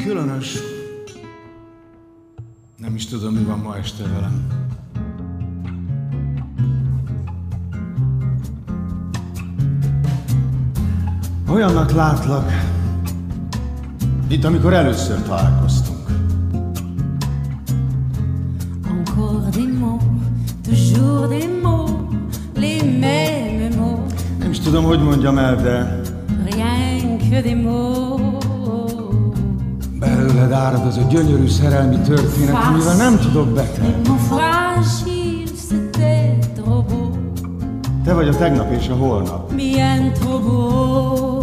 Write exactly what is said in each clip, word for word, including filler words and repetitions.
Különös. Nem is tudom, mi van ma este velem. Olyannak látlak, mint amikor először találkoztunk. Encore des mots, toujours des mots, les mêmes mots. Nem is tudom, hogy mondjam el, de rien que des mots. Belőled árad az a gyönyörű szerelmi történet, amivel nem tudok betelni. Fragile, c'était trop beau. Te vagy a tegnap és a holnap. Bien trop beau.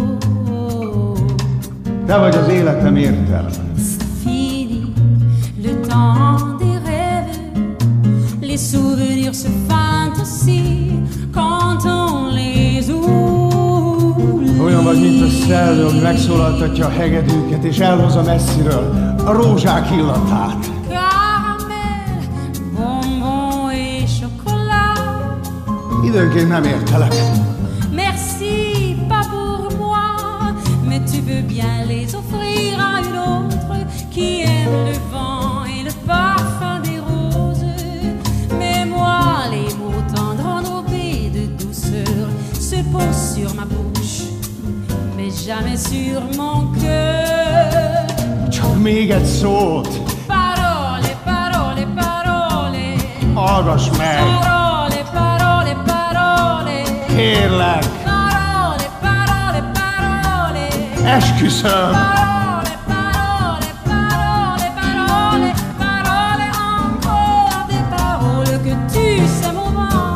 Te vagy az életem értelme. C'est fini, le temps des rêves. Les souvenirs se fanent aussi quand on les oublie. Olyan vagy, mint a szellő, ami megszólaltatja a hegedűket, és elhozza messziről a rózsák illatát. Caramel, bonbon et chocolat. Időnként nem értelek. Merci, pas pour moi, mais tu peux bien les offrir à une autre qui aime le vent et le parfum des roses. Mais moi, les mots tendres enrobés de douceur se posent sur ma bouche, mais jamais sur mon cœur. Csak még egy szót. Parole, parole, parole. Hallgass meg. Parole, parole, parole. Kérlek. Parole, parole, parole. Esküszöm. Parole, parole, parole, parole, parole, encore des paroles que tu sais mon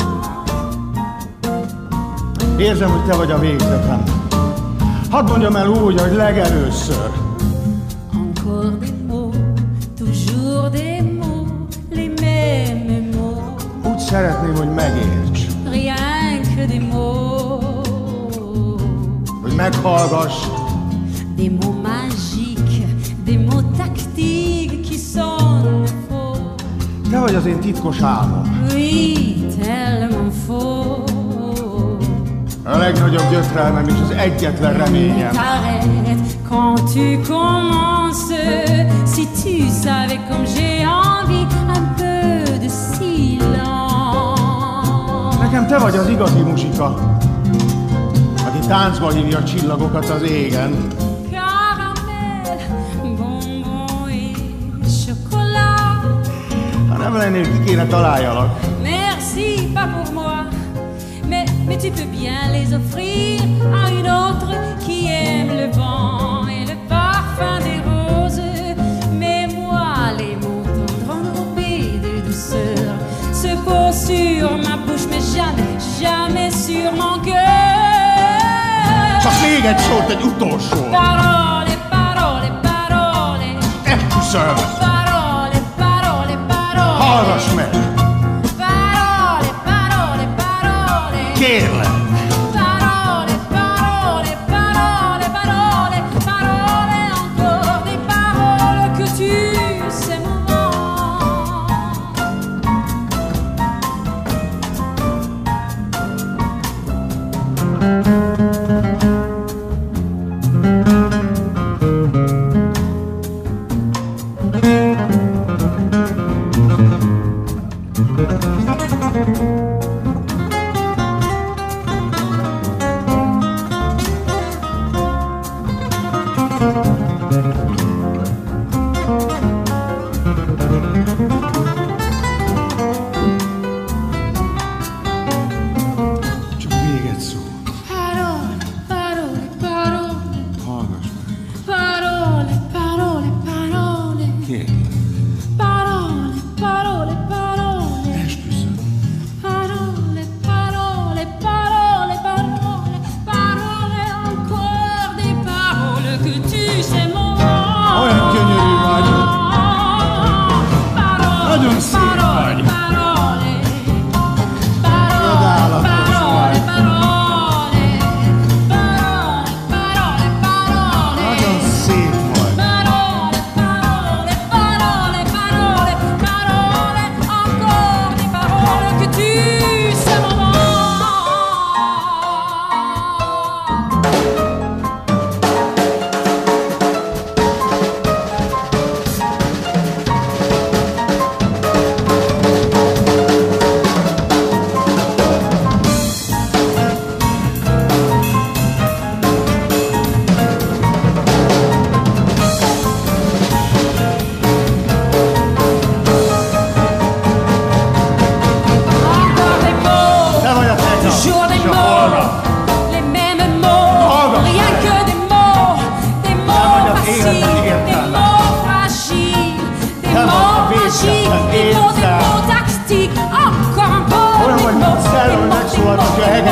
vent. Érzem, hogy te vagy a végzetem. Hadd mondjam el úgy, hogy legelőször. Encore des mots, toujours des mots, les mêmes mots. Úgy szeretném, hogy megérts. Rien que des mots. Hogy meghallgass. Des mots magiques, des mots tactiques qui sonnent faux. Te vagy az én titkos álmom. Oui, tellement faux. A legnagyobb gyötrelmem és az egyetlen reményem. T'arrêtes quand tu commences. Si tu savais comme j'ai envie un peu de silence. Nekem te vagy az igazi muzsika, aki táncba hívja a csillagokat az égen. Caramel, bonbon et chocolat. Ha nem lennél, ki kéne találjalak. Merci, pas pour moi, mais, mais tu peux bien les offrir à une autre qui aime le vent et le parfum des roses. Mais moi, les mots tendres enrobés de douceur se posent sur ma bouche, mais jamais, jamais sur mon cœur. Csak még egy szót, egy utolsó. Parole, parole, parole. Esküszöm. Parole, parole, parole. Hallgass meg. Parole, parole, parole. Kérlek. Parole, parole, parole, parole, parole, encore des paroles que tu sais mon Csak még egy szó. Parole,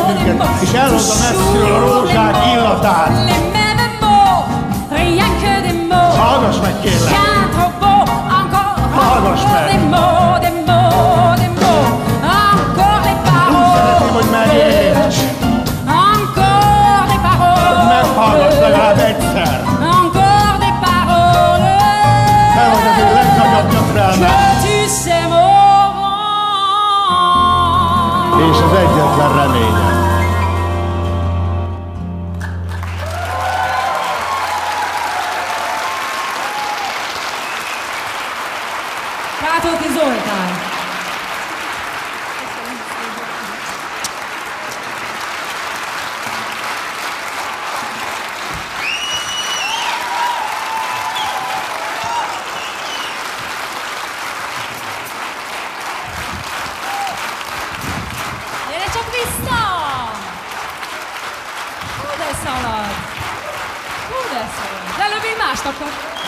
életünket, és elhozza messziről a rózsák illatát. Hallgass meg, kérlek! Hallgass meg! Úgy szeretném, hogy megérts! Hogy meghallgass legalább egyszer! Te vagy az ő legnagyobb gyötrelme! És az egyetlen reményem. Rátóti Zoltán. Gyere csak vissza! Hú, de szalad! Hú, de szalad! De előbb én mást akar.